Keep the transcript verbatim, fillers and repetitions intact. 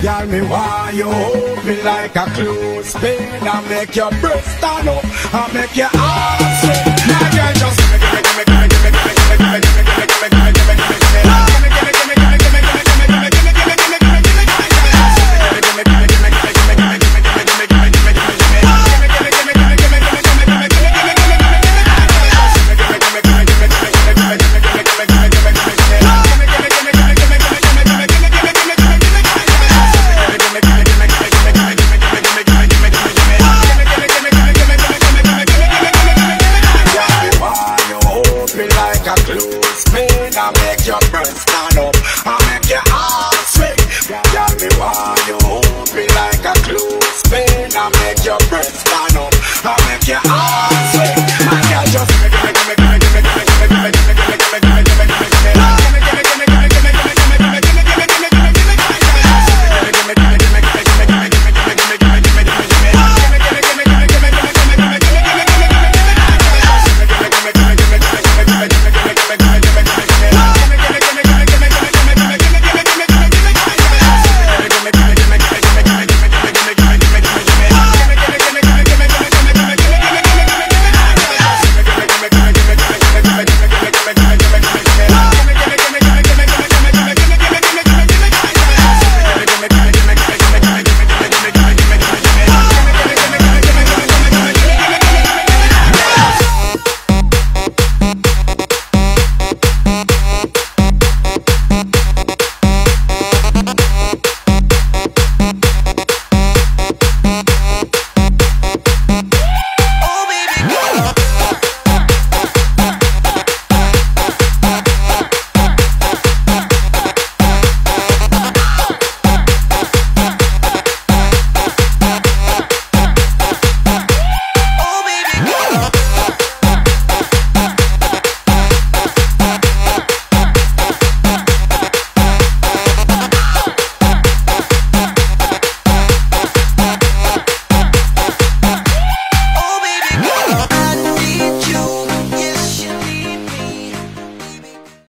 Girl, me want you hold me like a clothespin. I make your breast stand up, I make your arms swing. My girl, just gimme, gimme, gimme, gimme, gimme, gimme, gimme, gimme, gimme, gimme, gimme, gimme, gimme, gimme. Your breath stand up, I make your arms swing.